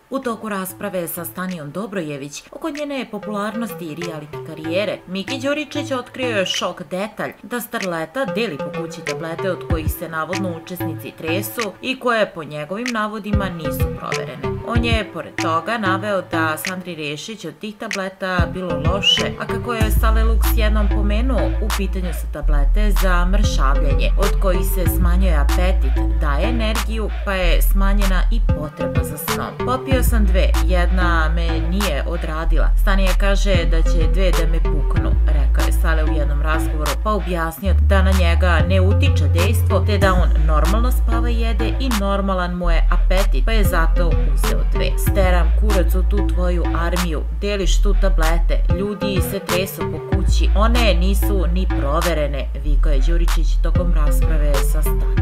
U toku rasprave sa Stanijom Dobrojević oko njene popularnosti i reality karijere, Miki Đuričić otkrio je šok detalj da starleta deli po kući tablete od kojih se navodno učesnici tresu i koje po njegovim navodima nisu proverene. On je pored toga naveo da Sandri Rešić od tih tableta bilo loše, a kako je Sale Luks jednom pomenuo, u pitanju su tablete za mršavljanje, od kojih se smanjuje apetit, daje energiju, pa je smanjena i potreba za snom. Popio sam dve, jedna me nije odradila. Stanija kaže da će dve da me puknu, rekao je Sale u jednom razgovoru, pa objasnio da na njega ne utiče dejstvo, te da on normalno spava i jede i normalan mu je apetit, pa je zato uzeo dve. Steram kurac u tu tvoju armiju, deliš tu tablete, ljudi se tresu po kući, one nisu ni proverene, vikao je Đuričić tokom rasprave sa Stanijom.